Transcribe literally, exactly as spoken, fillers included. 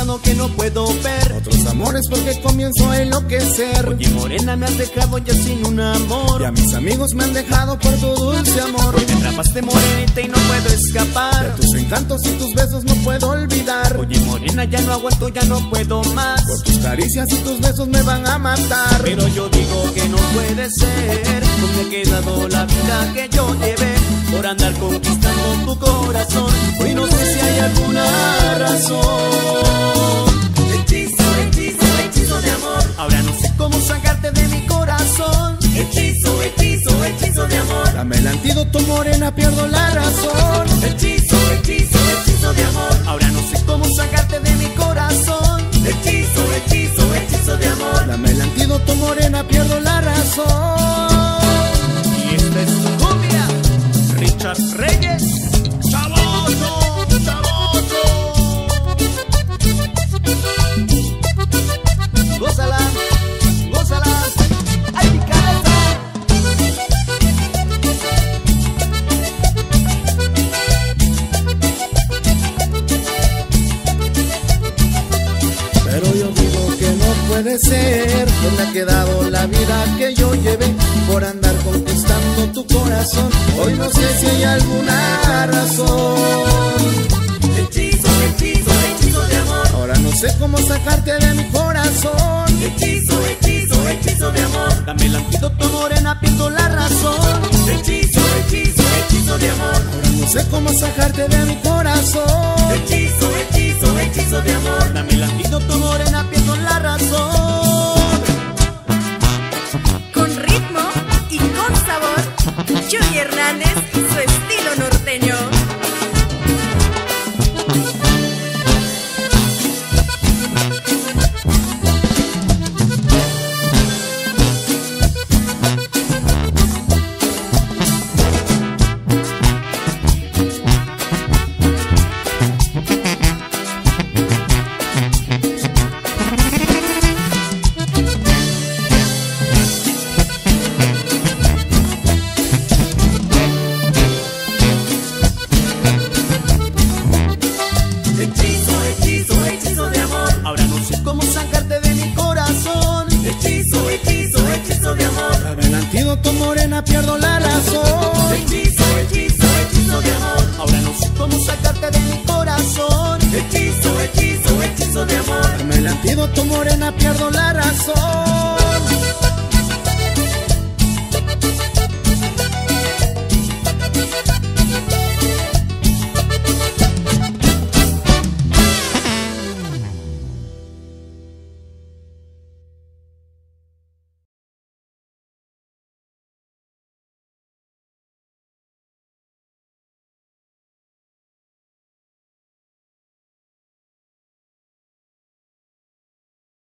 conquistado que no puedo ver. Otros amores porque comienzo a enloquecer. Oye morena, me has dejado ya sin un amor. Y a mis amigos me han dejado por tu dulce amor. Me atrapaste morenita y no puedo escapar. De tus encantos y tus besos no puedo olvidar. Oye morena, ya no aguanto, ya no puedo más. Por tus caricias y tus besos me van a matar. Pero yo digo que no puede ser, no me ha quedado la vida que yo llevé por andar conquistando tu corazón. Hoy no sé si hay alguna razón. Hechizo, hechizo, hechizo de amor. Ahora no sé cómo sacarte de mi corazón. Hechizo, hechizo, hechizo de amor. Dame el antídoto morena, pierdo la razón. Hechizo, hechizo, hechizo de amor. Ahora no sé cómo sacarte de mi corazón. Hechizo, hechizo, hechizo de amor. Dame el antídoto morena, pierdo la razón. Y esta es tu cumbia, Richard Reyes. ¡Chavoso, chavoso! Gózala, gózala. ¡Ay, mi cabeza! Pero yo digo que no puede ser, no me ha quedado la vida que yo llevé por andar conquistando tu corazón. Hoy no sé si hay alguna razón. Hechizo, hechizo, hechizo de amor. Ahora no sé cómo sacarte de mi corazón. Hechizo, hechizo, hechizo de amor. Dame el antídoto morena, pierdo la razón. Hechizo, hechizo, hechizo de amor. Ahora no sé cómo sacarte de mi corazón. Hechizo, hechizo, hechizo de amor. Dame el antídoto morena, pierdo la razón. Con ritmo y con sabor, Johnny Hernández y su estilo norteño. Hechizo, hechizo, hechizo de amor. Ahora no sé cómo sacarte de mi corazón. Hechizo, hechizo, hechizo de amor. Dame el antídoto morena, pierdo la razón. Hechizo, hechizo, hechizo de amor. Ahora no sé cómo sacarte de mi corazón. Hechizo, hechizo, hechizo de amor. Dame el antídoto morena, pierdo la razón.